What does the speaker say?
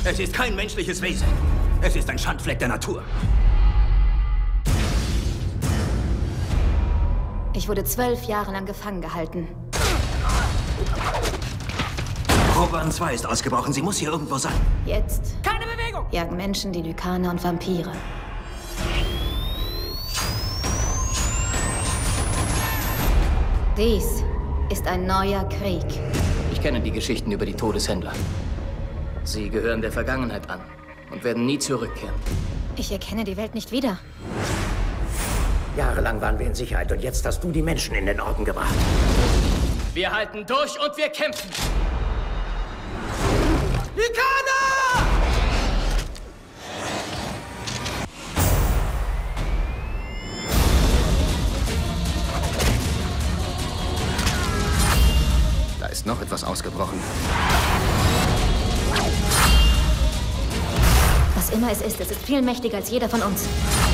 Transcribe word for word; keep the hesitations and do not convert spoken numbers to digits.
Es ist kein menschliches Wesen. Es ist ein Schandfleck der Natur. Ich wurde zwölf Jahre lang gefangen gehalten. Proban zwei ist ausgebrochen. Sie muss hier irgendwo sein. Jetzt Keine Bewegung! jagen Menschen die Lykaner und Vampire. Dies ist ein neuer Krieg. Ich kenne die Geschichten über die Todeshändler. Sie gehören der Vergangenheit an und werden nie zurückkehren. Ich erkenne die Welt nicht wieder. Jahrelang waren wir in Sicherheit und jetzt hast du die Menschen in den Orden gebracht. Wir halten durch und wir kämpfen! Lykaner! Da ist noch etwas ausgebrochen. Was immer es ist, es ist viel mächtiger als jeder von uns.